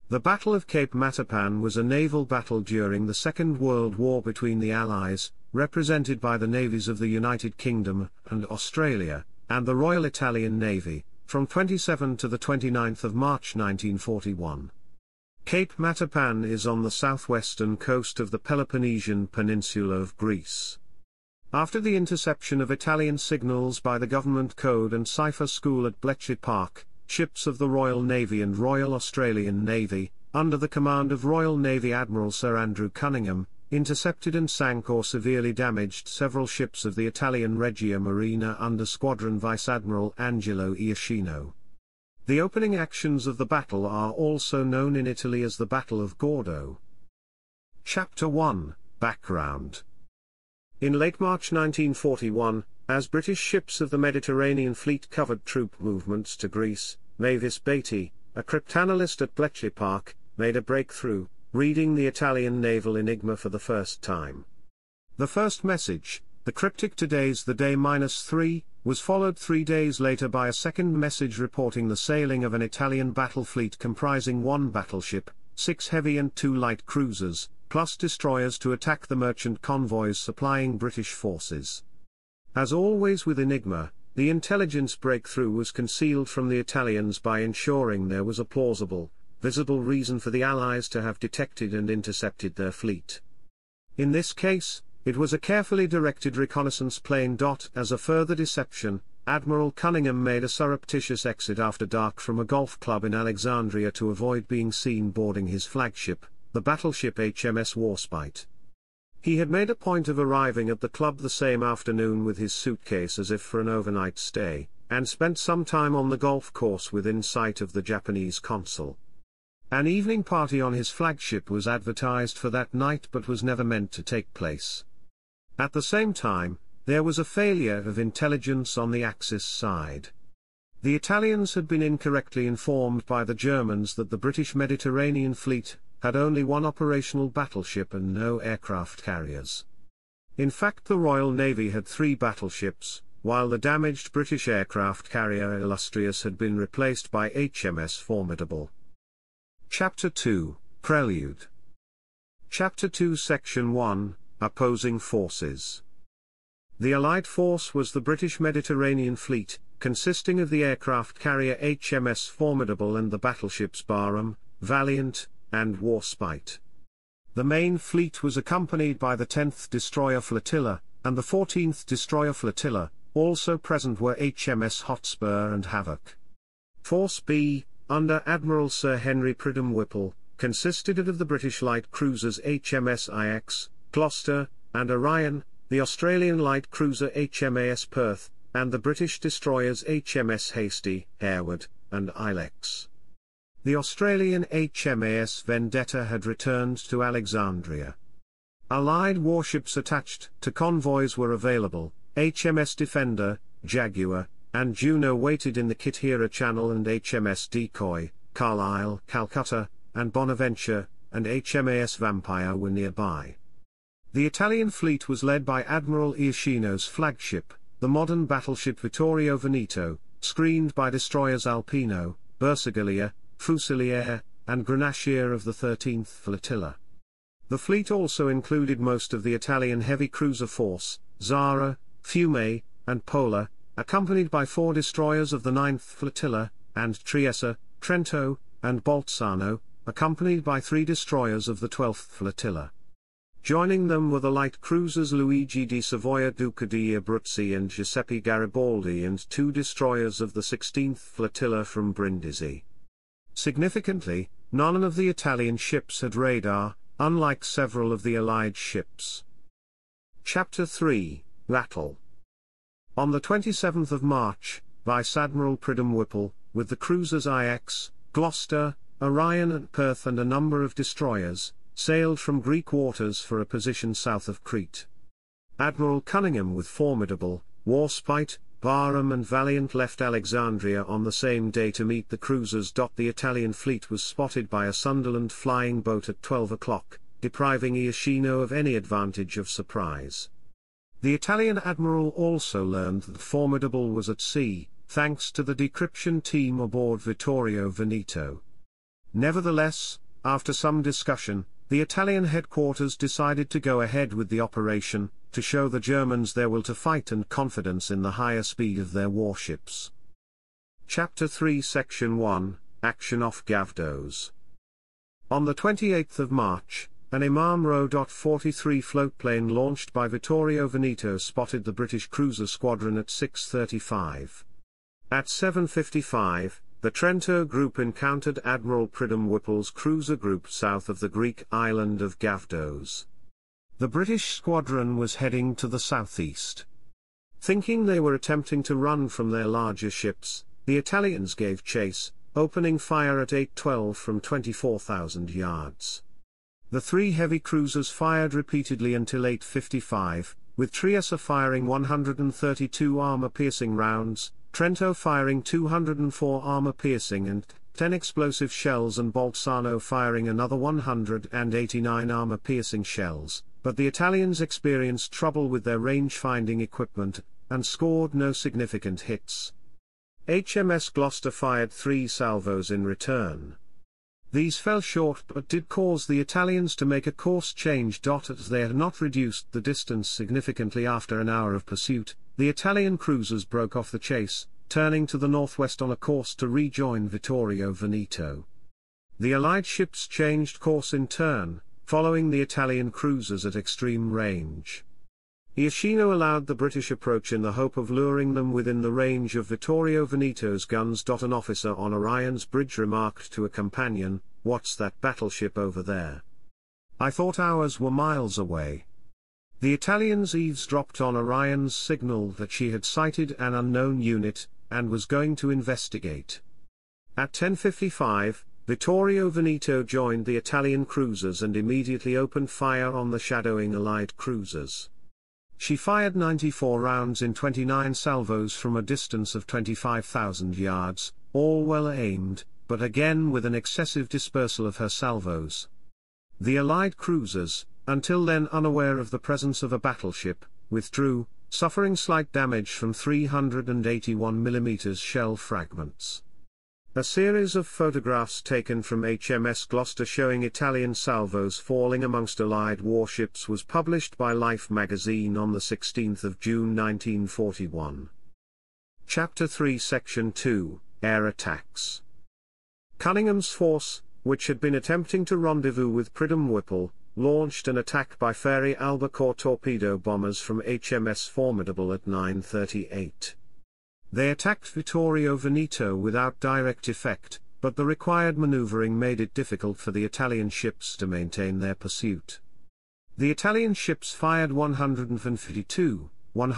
The Battle of Cape Matapan was a naval battle during the Second World War between the Allies, represented by the navies of the United Kingdom and Australia, and the Royal Italian Navy, from 27 to the 29th of March 1941. Cape Matapan is on the southwestern coast of the Peloponnesian Peninsula of Greece. After the interception of Italian signals by the government code and cipher school at Bletchley Park, ships of the Royal Navy and Royal Australian Navy, under the command of Royal Navy Admiral Sir Andrew Cunningham, intercepted and sank or severely damaged several ships of the Italian Regia Marina under Squadron Vice Admiral Angelo Iaschino. The opening actions of the battle are also known in Italy as the Battle of Gordo. Chapter 1, Background. In late March 1941, as British ships of the Mediterranean Fleet covered troop movements to Greece, Mavis Beatty, a cryptanalyst at Bletchley Park, made a breakthrough, reading the Italian naval enigma for the first time. The first message, the cryptic "Today's the day -3, was followed 3 days later by a second message reporting the sailing of an Italian battle fleet comprising 1 battleship, 6 heavy and 2 light cruisers, plus destroyers to attack the merchant convoys supplying British forces. As always with Enigma, the intelligence breakthrough was concealed from the Italians by ensuring there was a plausible, visible reason for the Allies to have detected and intercepted their fleet. In this case, it was a carefully directed reconnaissance plane. As a further deception, Admiral Cunningham made a surreptitious exit after dark from a golf club in Alexandria to avoid being seen boarding his flagship, the battleship HMS Warspite. He had made a point of arriving at the club the same afternoon with his suitcase as if for an overnight stay, and spent some time on the golf course within sight of the Japanese consul. An evening party on his flagship was advertised for that night but was never meant to take place. At the same time, there was a failure of intelligence on the Axis side. The Italians had been incorrectly informed by the Germans that the British Mediterranean Fleet had only 1 operational battleship and no aircraft carriers. In fact, the Royal Navy had 3 battleships, while the damaged British aircraft carrier Illustrious had been replaced by HMS Formidable. Chapter 2, Prelude. Chapter 2, Section 1, Opposing Forces. The Allied force was the British Mediterranean Fleet, consisting of the aircraft carrier HMS Formidable and the battleships Barham, Valiant, and Warspite. The main fleet was accompanied by the 10th Destroyer Flotilla, and the 14th Destroyer Flotilla. Also present were HMS Hotspur and Havoc. Force B, under Admiral Sir Henry Pridham Whipple, consisted of the British light cruisers HMS Ajax, Gloucester, and Orion, the Australian light cruiser HMAS Perth, and the British destroyers HMS Hasty, Harewood, and Ilex. The Australian HMAS Vendetta had returned to Alexandria. Allied warships attached to convoys were available. HMS Defender, Jaguar, and Juno waited in the Kithira Channel, and HMS Decoy, Carlisle, Calcutta, and Bonaventure, and HMAS Vampire were nearby. The Italian fleet was led by Admiral Iaschino's flagship, the modern battleship Vittorio Veneto, screened by destroyers Alpino, Bersagliera, Fusilier, and Grenadier of the 13th Flotilla. The fleet also included most of the Italian heavy cruiser force, Zara, Fiume, and Pola, accompanied by 4 destroyers of the 9th Flotilla, and Trieste, Trento, and Bolzano, accompanied by 3 destroyers of the 12th Flotilla. Joining them were the light cruisers Luigi di Savoia, Duca di Abruzzi, and Giuseppe Garibaldi, and 2 destroyers of the 16th Flotilla from Brindisi. Significantly, none of the Italian ships had radar, unlike several of the Allied ships. Chapter 3, Battle. On the 27th of March, Vice Admiral Pridham Whipple, with the cruisers Ajax, Gloucester, Orion and Perth and a number of destroyers, sailed from Greek waters for a position south of Crete. Admiral Cunningham with Formidable, Warspite, Barham and Valiant left Alexandria on the same day to meet the cruisers. The Italian fleet was spotted by a Sunderland flying boat at 12 o'clock, depriving Iaschino of any advantage of surprise. The Italian admiral also learned that Formidable was at sea, thanks to the decryption team aboard Vittorio Veneto. Nevertheless, after some discussion, the Italian headquarters decided to go ahead with the operation, to show the Germans their will to fight and confidence in the higher speed of their warships. Chapter 3 Section 1, Action off Gavdos. On the 28th of March, an Imam Ro.43 floatplane launched by Vittorio Veneto spotted the British cruiser squadron at 6:35. At 7:55, the Trento group encountered Admiral Pridham Whipple's cruiser group south of the Greek island of Gavdos. The British squadron was heading to the southeast. Thinking they were attempting to run from their larger ships, the Italians gave chase, opening fire at 8:12 from 24,000 yards. The three heavy cruisers fired repeatedly until 8:55, with Trieste firing 132 armor-piercing rounds, Trento firing 204 armor-piercing and 10 explosive shells, and Bolzano firing another 189 armor-piercing shells, but the Italians experienced trouble with their range-finding equipment, and scored no significant hits. HMS Gloucester fired 3 salvos in return. These fell short but did cause the Italians to make a course change. As they had not reduced the distance significantly after an hour of pursuit, the Italian cruisers broke off the chase, turning to the northwest on a course to rejoin Vittorio Veneto. The Allied ships changed course in turn, following the Italian cruisers at extreme range. Iachino allowed the British approach in the hope of luring them within the range of Vittorio Veneto's guns. An officer on Orion's bridge remarked to a companion, "What's that battleship over there? I thought ours were miles away." The Italians eavesdropped on Orion's signal that she had sighted an unknown unit, and was going to investigate. At 10:55, Vittorio Veneto joined the Italian cruisers and immediately opened fire on the shadowing Allied cruisers. She fired 94 rounds in 29 salvos from a distance of 25,000 yards, all well aimed, but again with an excessive dispersal of her salvos. The Allied cruisers, until then unaware of the presence of a battleship, withdrew, suffering slight damage from 381 mm shell fragments. A series of photographs taken from HMS Gloucester showing Italian salvos falling amongst Allied warships was published by Life magazine on the 16th of June 1941. Chapter 3 Section 2, Air Attacks. Cunningham's force, which had been attempting to rendezvous with Pridham Whipple, launched an attack by Fairey Albacore torpedo bombers from HMS Formidable at 9:38. They attacked Vittorio Veneto without direct effect, but the required maneuvering made it difficult for the Italian ships to maintain their pursuit. The Italian ships fired 152,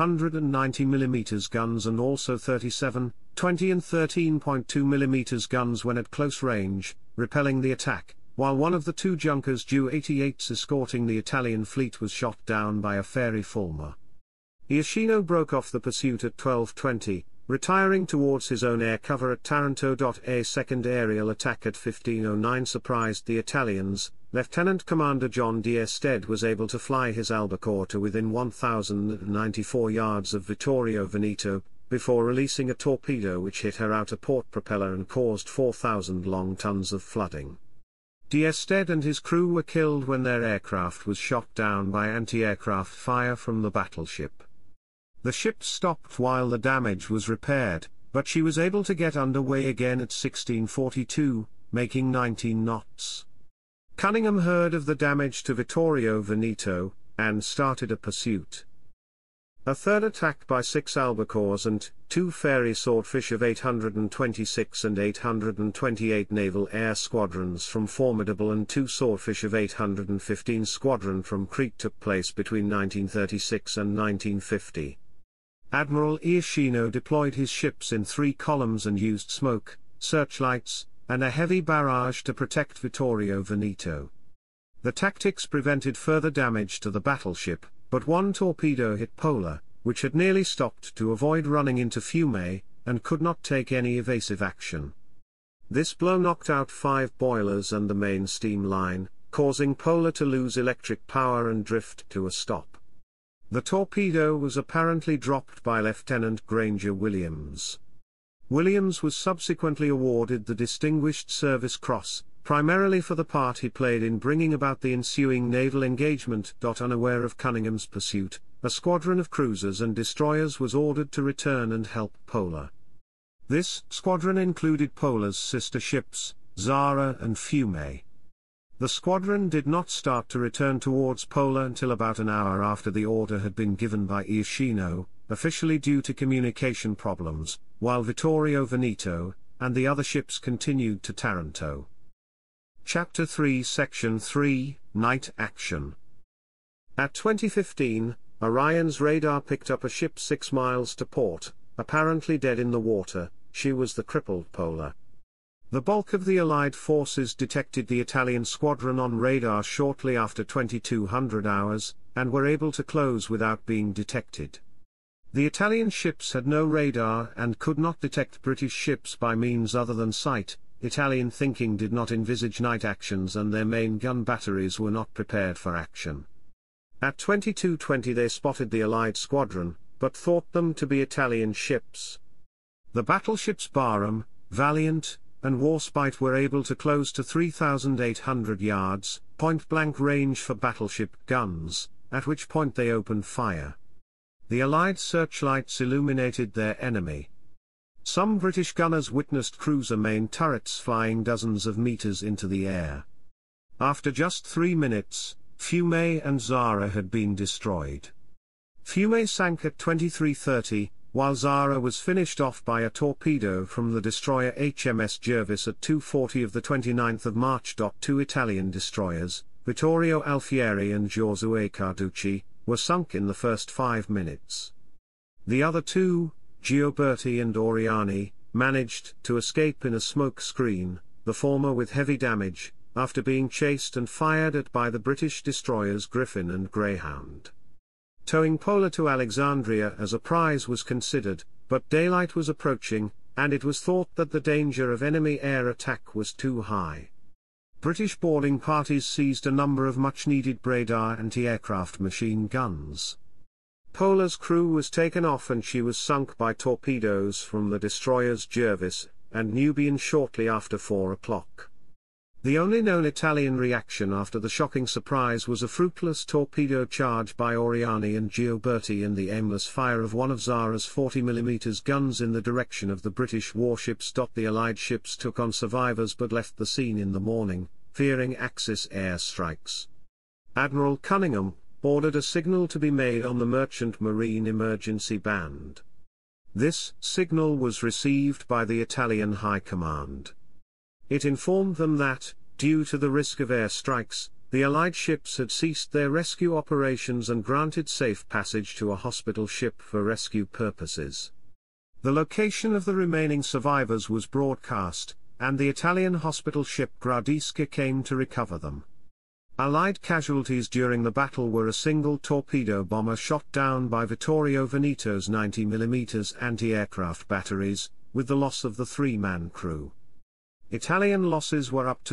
190 mm guns and also 37, 20 and 13.2 mm guns when at close range, repelling the attack, while one of the two junkers Ju-88s escorting the Italian fleet was shot down by a Fairey Fulmar. Iachino broke off the pursuit at 12:20, retiring towards his own air cover at Taranto. A second aerial attack at 15:09 surprised the Italians. Lieutenant Commander John D'Estede was able to fly his Albacore to within 1,094 yards of Vittorio Veneto, before releasing a torpedo which hit her outer port propeller and caused 4,000 long tons of flooding. D'Estede and his crew were killed when their aircraft was shot down by anti-aircraft fire from the battleship. The ship stopped while the damage was repaired, but she was able to get underway again at 16:42, making 19 knots. Cunningham heard of the damage to Vittorio Veneto, and started a pursuit. A third attack by 6 Albacores and 2 Fairey Swordfish of 826 and 828 Naval Air Squadrons from Formidable and 2 Swordfish of 815 Squadron from Crete took place between 1936 and 1950. Admiral Iachino deployed his ships in 3 columns and used smoke, searchlights, and a heavy barrage to protect Vittorio Veneto. The tactics prevented further damage to the battleship, but one torpedo hit Pola, which had nearly stopped to avoid running into Fiume, and could not take any evasive action. This blow knocked out 5 boilers and the main steam line, causing Pola to lose electric power and drift to a stop. The torpedo was apparently dropped by Lieutenant Granger Williams. Williams was subsequently awarded the Distinguished Service Cross, primarily for the part he played in bringing about the ensuing naval engagement. Unaware of Cunningham's pursuit, a squadron of cruisers and destroyers was ordered to return and help Pola. This squadron included Pola's sister ships, Zara and Fiume. The squadron did not start to return towards Pola until about an hour after the order had been given by Iachino, officially due to communication problems, while Vittorio Veneto and the other ships continued to Taranto. Chapter 3 Section 3, Night Action. At 20:15, Orion's radar picked up a ship 6 miles to port, apparently dead in the water. She was the crippled Pola. The bulk of the Allied forces detected the Italian squadron on radar shortly after 2200 hours, and were able to close without being detected. The Italian ships had no radar and could not detect British ships by means other than sight. Italian thinking did not envisage night actions and their main gun batteries were not prepared for action. At 22:20 they spotted the Allied squadron, but thought them to be Italian ships. The battleships Barham, Valiant, and Warspite were able to close to 3,800 yards, point-blank range for battleship guns, at which point they opened fire. The Allied searchlights illuminated their enemy. Some British gunners witnessed cruiser main turrets flying dozens of meters into the air. After just 3 minutes, Fiume and Zara had been destroyed. Fiume sank at 23:30, while Zara was finished off by a torpedo from the destroyer HMS Jervis at 2:40 of the 29th of March. 2 Italian destroyers, Vittorio Alfieri and Giosuè Carducci, were sunk in the first 5 minutes. The other two, Gioberti and Oriani, managed to escape in a smoke screen, the former with heavy damage, after being chased and fired at by the British destroyers Griffin and Greyhound. Towing Pola to Alexandria as a prize was considered, but daylight was approaching, and it was thought that the danger of enemy air attack was too high. British boarding parties seized a number of much-needed radar anti-aircraft machine guns. Pola's crew was taken off and she was sunk by torpedoes from the destroyers Jervis and Nubian shortly after 4 o'clock. The only known Italian reaction after the shocking surprise was a fruitless torpedo charge by Oriani and Gioberti and the aimless fire of one of Zara's 40mm guns in the direction of the British warships. The Allied ships took on survivors but left the scene in the morning, fearing Axis air strikes. Admiral Cunningham ordered a signal to be made on the Merchant Marine emergency band. This signal was received by the Italian High Command. It informed them that, due to the risk of air strikes, the Allied ships had ceased their rescue operations and granted safe passage to a hospital ship for rescue purposes. The location of the remaining survivors was broadcast, and the Italian hospital ship Gradisca came to recover them. Allied casualties during the battle were a single torpedo bomber shot down by Vittorio Veneto's 90mm anti-aircraft batteries, with the loss of the 3-man crew. Italian losses were up to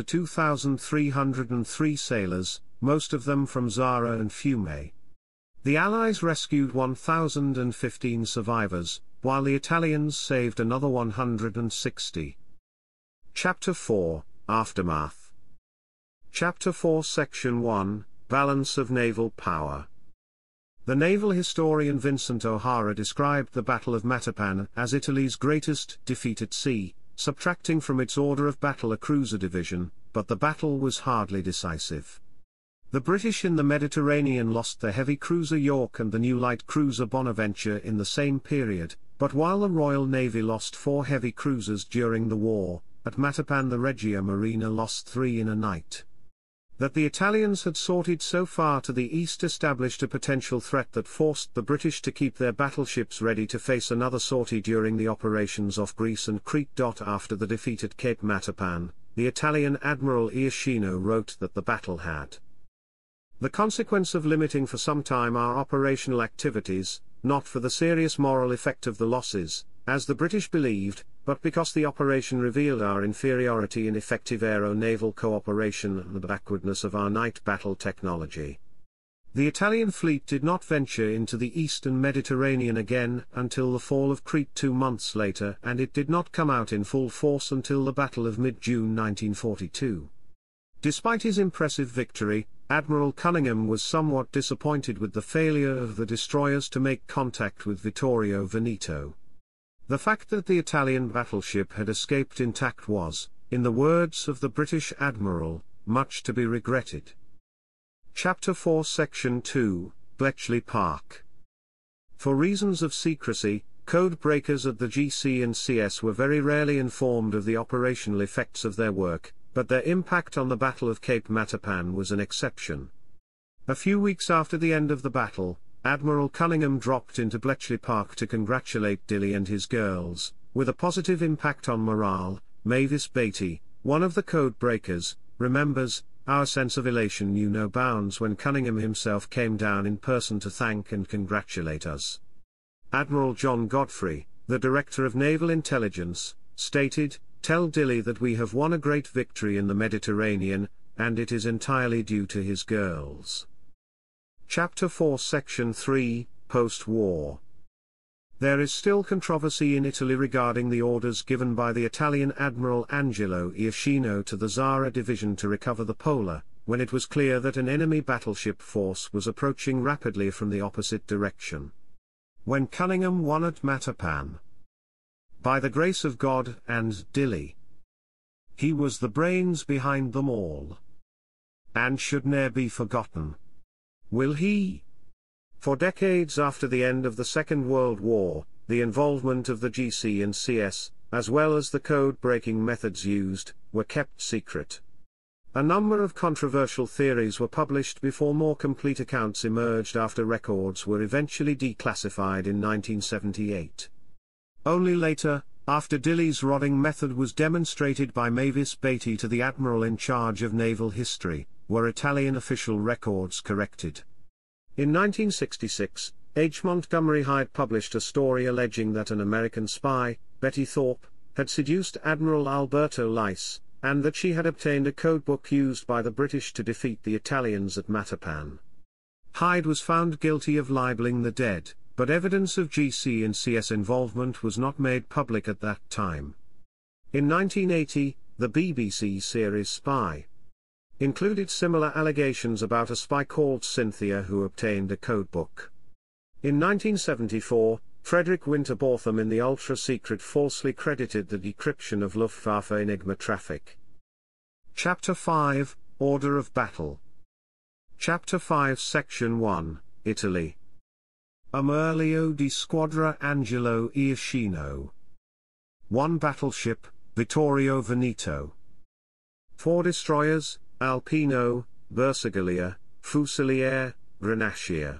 2,303 sailors, most of them from Zara and Fiume. The Allies rescued 1,015 survivors, while the Italians saved another 160. Chapter 4, Aftermath. Chapter 4 Section 1, Balance of Naval Power. The naval historian Vincent O'Hara described the Battle of Matapan as Italy's greatest defeat at sea, subtracting from its order of battle a cruiser division, but the battle was hardly decisive. The British in the Mediterranean lost the heavy cruiser York and the new light cruiser Bonaventure in the same period, but while the Royal Navy lost 4 heavy cruisers during the war, at Matapan the Regia Marina lost 3 in a night. That the Italians had sortied so far to the east established a potential threat that forced the British to keep their battleships ready to face another sortie during the operations off Greece and Crete. After the defeat at Cape Matapan, the Italian Admiral Iachino wrote that the battle had the consequence of limiting for some time our operational activities, not for the serious moral effect of the losses, as the British believed, but because the operation revealed our inferiority in effective aero-naval cooperation and the backwardness of our night battle technology. The Italian fleet did not venture into the eastern Mediterranean again until the fall of Crete 2 months later, and it did not come out in full force until the Battle of mid-June 1942. Despite his impressive victory, Admiral Cunningham was somewhat disappointed with the failure of the destroyers to make contact with Vittorio Veneto. The fact that the Italian battleship had escaped intact was, in the words of the British admiral, much to be regretted. Chapter 4 Section 2, Bletchley Park. For reasons of secrecy, code breakers at the GC and CS were very rarely informed of the operational effects of their work, but their impact on the Battle of Cape Matapan was an exception. A few weeks after the end of the battle, Admiral Cunningham dropped into Bletchley Park to congratulate Dilly and his girls, with a positive impact on morale. Mavis Beatty, one of the code breakers, remembers, "Our sense of elation knew no bounds when Cunningham himself came down in person to thank and congratulate us." Admiral John Godfrey, the Director of Naval Intelligence, stated, "Tell Dilly that we have won a great victory in the Mediterranean, and it is entirely due to his girls." Chapter 4 Section 3, Post-War. There is still controversy in Italy regarding the orders given by the Italian Admiral Angelo Iaschino to the Zara division to recover the Pola, when it was clear that an enemy battleship force was approaching rapidly from the opposite direction. When Cunningham won at Matapan, by the grace of God and Dilly, he was the brains behind them all, and should ne'er be forgotten. Will he? For decades after the end of the Second World War, the involvement of the GC and CS, as well as the code-breaking methods used, were kept secret. A number of controversial theories were published before more complete accounts emerged after records were eventually declassified in 1978. Only later, after Dilly's rodding method was demonstrated by Mavis Beatty to the admiral in charge of naval history, were Italian official records corrected. In 1966, H. Montgomery Hyde published a story alleging that an American spy, Betty Thorpe, had seduced Admiral Alberto Lice, and that she had obtained a codebook used by the British to defeat the Italians at Matapan. Hyde was found guilty of libeling the dead, but evidence of GC and CS involvement was not made public at that time. In 1980, the BBC series Spy included similar allegations about a spy called Cynthia who obtained a codebook. In 1974, Frederick Winterbotham in the ultra-secret falsely credited the decryption of Luftwaffe Enigma traffic. Chapter 5, Order of Battle. Chapter 5 Section 1, Italy. Amerlio di Squadra Angelo Iaschino. 1 battleship, Vittorio Veneto. 4 destroyers, Alpino, Bersagliera, Fusiliere, Granaccia.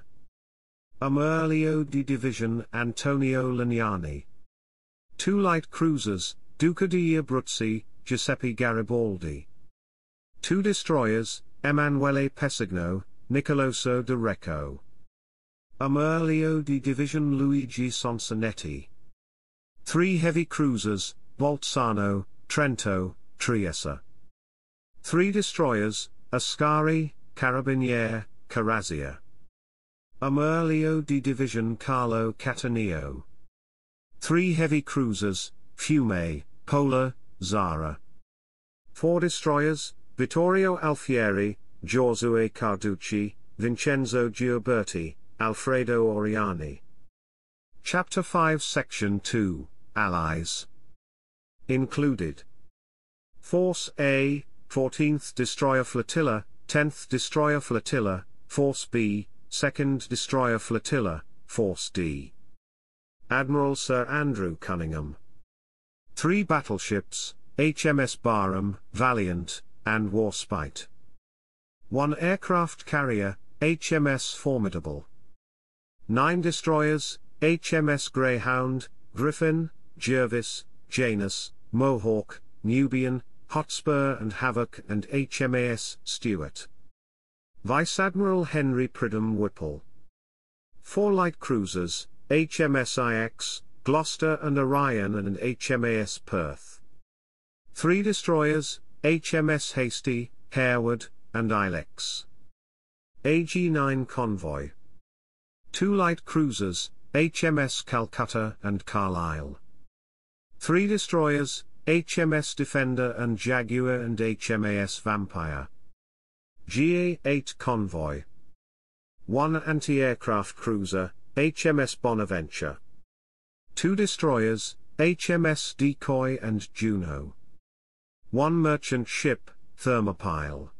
Amerlio di Division Antonio Legnani. 2 light cruisers, Duca di Abruzzi, Giuseppe Garibaldi. 2 destroyers, Emanuele Pessigno, Nicoloso de Recco. Amerlio di Division Luigi Sonsonetti. 3 heavy cruisers, Bolzano, Trento, Trieste. 3 destroyers, Ascari, Carabiniere, Carazia. Amerlio di Division Carlo Cataneo. 3 heavy cruisers, Fiume, Pola, Zara. 4 destroyers, Vittorio Alfieri, Giosuè Carducci, Vincenzo Gioberti, Alfredo Oriani. Chapter 5 Section 2, Allies. Included. Force A, 14th Destroyer Flotilla, 10th Destroyer Flotilla, Force B, 2nd Destroyer Flotilla, Force D. Admiral Sir Andrew Cunningham. 3 battleships, HMS Barham, Valiant, and Warspite. 1 aircraft carrier, HMS Formidable. 9 destroyers, HMS Greyhound, Griffin, Jervis, Janus, Mohawk, Nubian, Hotspur and Havoc and HMAS Stuart. Vice Admiral Henry Pridham Whipple. 4 light cruisers, HMS Ajax, Gloucester and Orion and HMAS Perth. 3 destroyers, HMS Hasty, Harewood, and Ilex. AG-9 Convoy. 2 light cruisers, HMS Calcutta and Carlisle. 3 destroyers, HMS Defender and Jaguar and HMAS Vampire. GA-8 Convoy. 1 anti-aircraft cruiser, HMS Bonaventure. 2 destroyers, HMS Decoy and Juno. 1 merchant ship, Thermopyle.